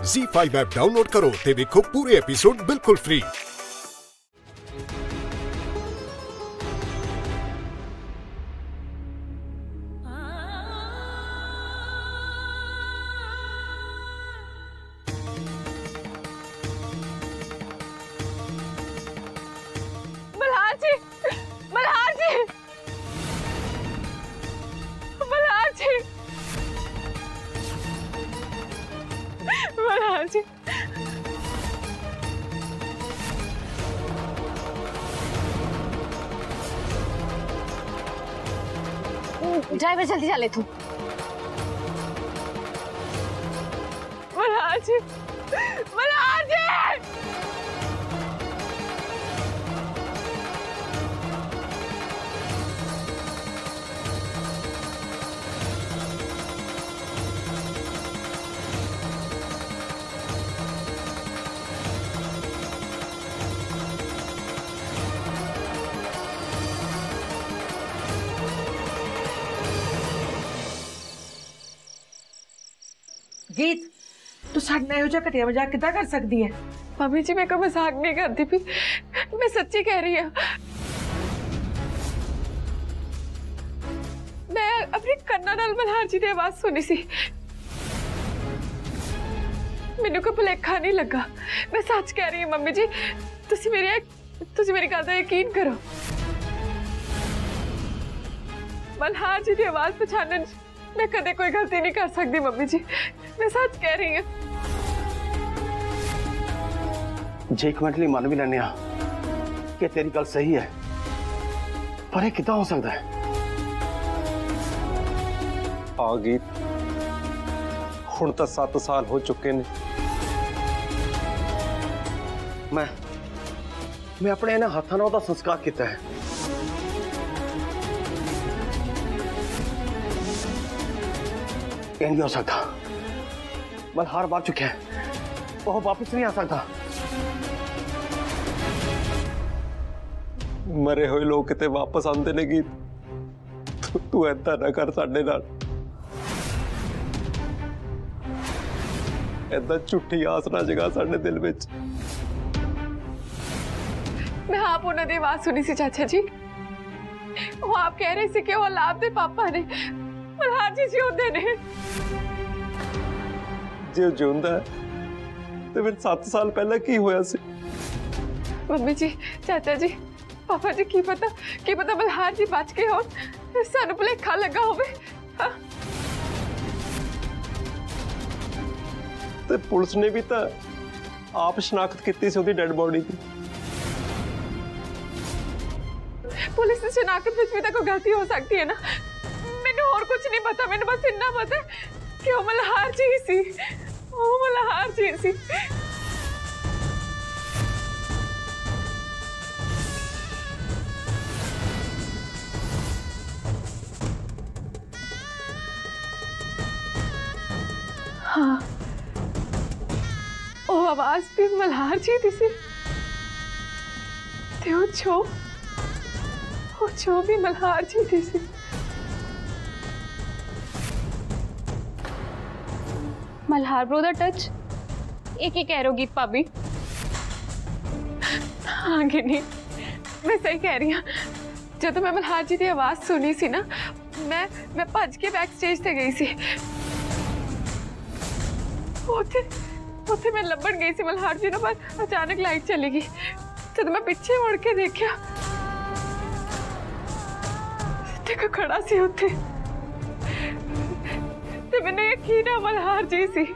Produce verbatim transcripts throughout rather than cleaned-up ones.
ज़ी five app download करो ते देखो पूरे एपिसोड बिल्कुल फ्री। ड्राइवर जल्दी चले तू। मल्हार जी, मल्हार जी। गीत तू साढ़े ना यो घटिया मजाक कितना कर सकती है? मम्मी जी मैं कोई मजाक नहीं करती भी, मैं सच्ची कह रही हूँ। मैं अपनी कन्ना नाल मल्हार जी की आवाज सुनी सी, मैनू कोई भुलेखा नहीं लगा। मैं सच कह रही हूँ मम्मी जी, तुसी मेरी तुसी मेरी गल दा यकीन करो। मल्हार जी की आवाज पछाणन मैं कदे कोई गलती नहीं कर सकती मम्मी जी, मैं सच कह रही हूँ। जे एक मिनट लिए मान भी लेने कि तेरी गल सही है, पर यह कितना हो सकता है? आ गई हुण तो सत्त साल हो चुके ने। मैं मैं अपने इन्हां हाथां नाल उहदा संस्कार किया है। नहीं हो सकता, मल्हार मर चुका है, वह वापस नहीं आ सकता। मरे हुए लोग किते वापस आते ने गीत, तू तू ऐसा ना कर साडे नाल। ऐसा झूठी आस ना जगा साडे दिल विच। मैं आप उन्होंने दी आवाज सुनी सी चाचा जी, वो आप कह रहे थे कि वो लाभ दे पापा ने मल्हार जी जिउंदे ने। जे जिउंदा है ते फिर सत्त साल पहले की होया सी? मम्मी जी, चाचा जी, पापा जी, की पता की पता मल्हार जी बच गए हो, सानू भुलेखा लगा होवे। हाँ। ते पुलिस ने भी तो आप शनाख्त की सी डेड बॉडी की। पुलिस की शनाख्त में भी तो कोई गलती हो सकती है ना। मैंने और कुछ नहीं पता, मैंने बस इतना पता कि वो मल्हार जी सी, वो मल्हार जी सी। हाँ, वो आवाज भी मल्हार जी दी सी, ते वो छो वो छो भी मल्हार जी दी सी। मल्हार ब्रो दा टच एक ही कह रही गीत भाभी। हाँ गिनी, मैं सही कह रही हूँ। जब मैं मल्हार जी की आवाज सुनी सी ना, मैं मैं भज के बैक स्टेज ते गई सी। उथे उथे मैं लभन गई सी मल्हार जी ना, पर अचानक लाइट चली गई। जब मैं पीछे मुड़ के देखा देखो खड़ा सी उथे, मैंने यकीन है मल्हार जी सी।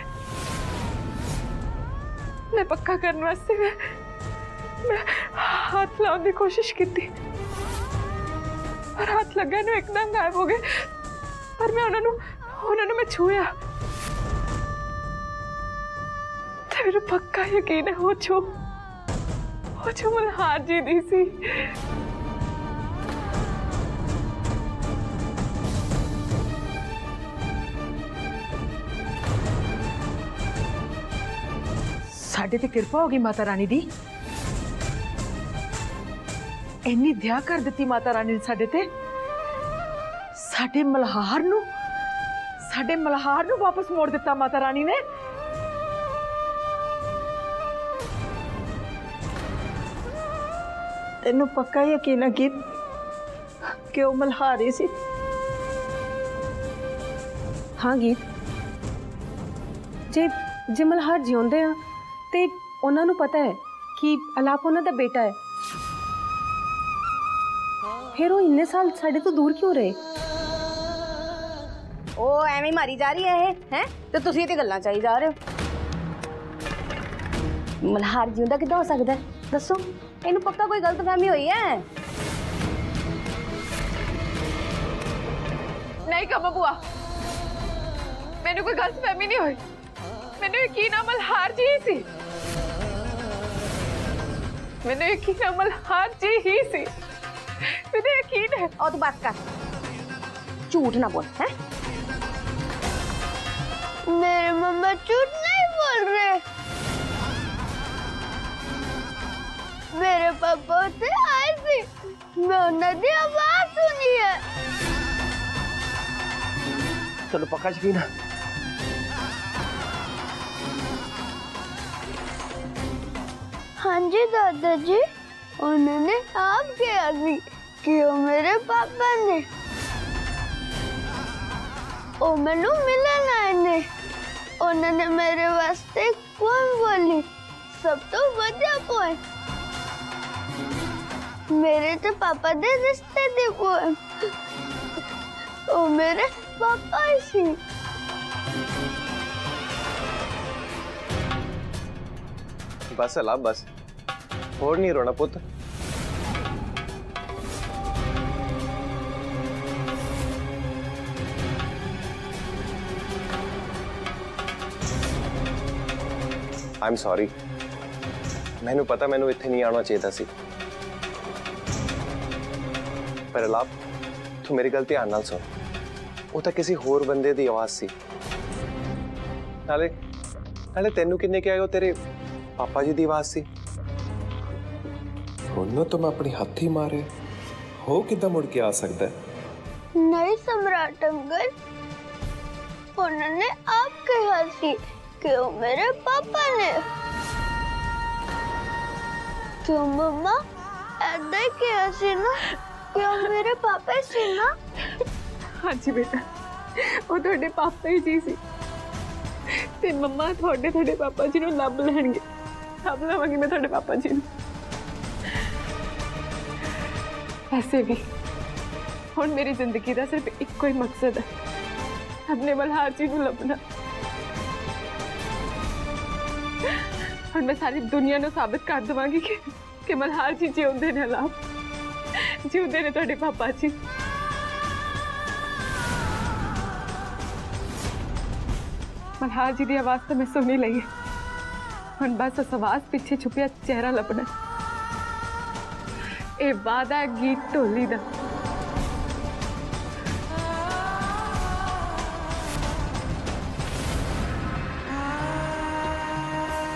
मैं पक्का करने वास्ते मैं, मैं हाथ लाने की कोशिश की थी, पर हाथ लगा ना एकदम गायब हो गए। पर मैं उन्होंने उन्होंने मैं छुया, तो मेरे पक्का यकीन है वो छो वो छो मल्हार जी दी सी। साडे ते कृपा होगी माता रानी दी, इन्नी दया कर दी माता रानी ने साडे ते। साडे मल्हार नू साडे मल्हार नू वापस मोड़ दिता माता रानी ने। तेनों पक्का यकीन है कि कि वो मल्हार ही सी? हाँ गीत, जे जे मल्हार जिਉਂਦੇ ਆ ਤੇ ਉਹਨਾਂ ਨੂੰ ਪਤਾ ਹੈ ਕਿ ਅਲਾਪ ਉਹਨਾਂ ਦਾ ਬੇਟਾ ਹੈ, ਫਿਰ ਉਹ ਇੰਨੇ ਸਾਲ ਸਾਡੇ ਤੋਂ ਦੂਰ ਕਿਉਂ ਰਹੇ? ਉਹ ਐਵੇਂ ਮਾਰੀ ਜਾ ਰਹੀ ਹੈ ਇਹ ਹੈ ਤੇ ਤੁਸੀਂ ਤੇ ਗੱਲਾਂ ਚਾਈ ਜਾ ਰਹੇ ਹੋ। ਮਲਹਾਰ ਜਿਉਂਦਾ ਕਿੱਦਾਂ ਹੋ ਸਕਦਾ ਦੱਸੋ? ਇਹਨੂੰ ਪੱਕਾ ਕੋਈ ਗਲਤਫਹਿਮੀ ਹੋਈ ਹੈ। नहीं कमा बुआ, मैंने कोई गलतफहमी नहीं हुई। मैंने यकीन है मल्हार जी ही सी। मैंने यकीन है मल्हार जी ही सी। मैंने यकीन है। और तू बात कर, झूठ ना बोल है। मेरे मम्मा झूठ नहीं बोल रहे। मेरे पापा से आए थे, मैं उन्हें दी आवाज सुनी है। चलो पक्का यकीन है? हाँ जी दादाजी, उन्होंने आप कहा थी कि वो मेरे पापा ने ओ मैनू मिलन आए ने। उन्होंने मेरे वास्ते कौन बोली सब तो वजह पॉइंट मेरे तो पापा दे रिश्ते दी पोएम ओ मेरे पापा ही सी। बस अला बस, और नहीं रोना पुत्र। आई एम सॉरी, मैनू पता मैनू इत्थे नहीं आना चाहिए सी, पर अलाप तू मेरी गल ध्यान नाल सुन। वो तो किसी होर बंदे दी आवाज सी। नाले नाले तेनू किन्ने क्या वो तेरे पापा जी दी आवाज सी। उन्होंने तो मैं अपनी हाथी मारे हो किदा मुड़ के आ सकता है? नहीं सम्राट अंकल, उन्होंने आप कहा सी कि वो मेरे पापा ने। क्यों मम्मा ऐसा कहा सी ना कि वो मेरे पापा सी ना? हाँ जी बेटा, वो थोड़े पापा ही जी सी ते मम्मा थोड़े थोड़े पापा जी नु लब लैणगे। लब लवांगी मैं थोड़े पापा जी नु। ऐसे भी हुण मेरी जिंदगी का सिर्फ इक्को ही मकसद है, अपने मल्हार जी नु लभना। हुण मैं सारी दुनिया नु साबित कर देवांगी कि कि मल्हार जी जिउंदे ने, अलाप जिउंदे ने थोड़े पापा जी। मल्हार जी की आवाज तो मैं सुनी ली है, हुण बस उस आवाज पीछे छुपिया चेहरा लभना। ये वादा है गीत ढोली दा।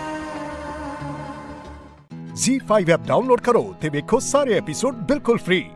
ज़ी फाइव ऐप डाउनलोड करो ते देखो सारे एपिसोड बिल्कुल फ्री।